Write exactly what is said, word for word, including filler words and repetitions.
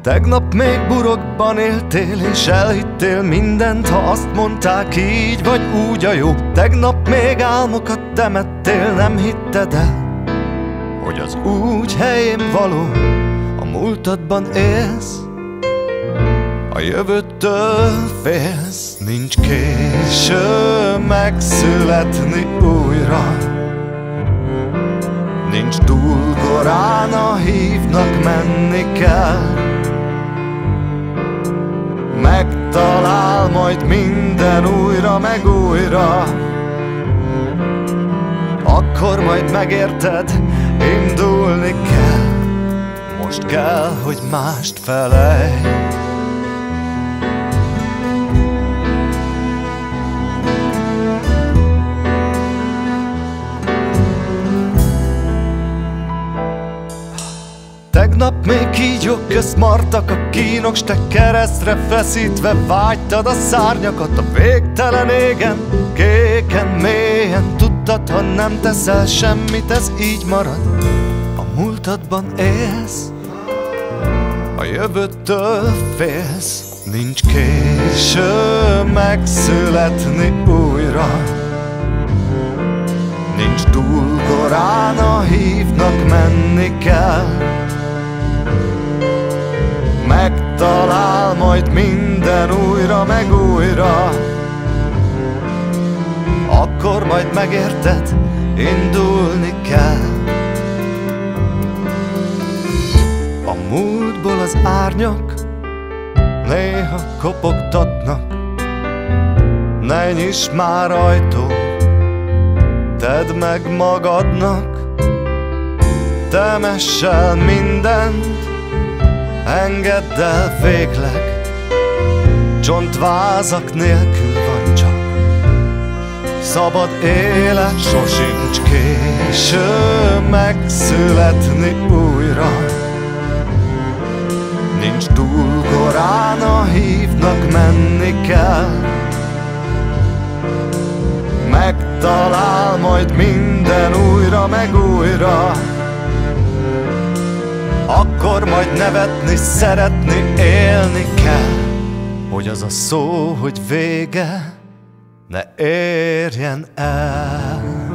Tegnap még burokban éltél, és elhittél mindent, ha azt mondták, így vagy úgy a jó. Tegnap még álmokat temettél, nem hitted el, hogy az úgy helyén való. A múltadban élsz, a jövőtől félsz. Nincs késő megszületni újra, nincs túl korán, a hívnak menni kell. Megtalál majd minden újra meg újra, akkor majd megérted, indulni kell. Most kell, hogy mást felejj. Tegnap még kígyók közt martak a kínok, s te keresztre feszítve vágytad a szárnyakat. A végtelen égen, kéken, mélyen tudtad, ha nem teszel semmit, ez így marad. A múltadban élsz, a jövőtől félsz. Nincs késő megszületni újra, nincs túl korán, a hívnak menni kell. Megtalál majd minden újra meg újra, akkor majd megérted, indulni kell. A múltból az árnyak néha kopogtatnak, ne nyiss már ajtót, tedd meg magadnak. Temess el mindent, engedd el végleg, csontvázak nélkül van csak szabad élet. Sosincs késő megszületni újra, nincs túl korán, a hívnak menni kell. Megtalál majd minden újra meg újra, akkor majd nevetni, szeretni, élni kell. Hogy az a szó, hogy vége, ne érjen el.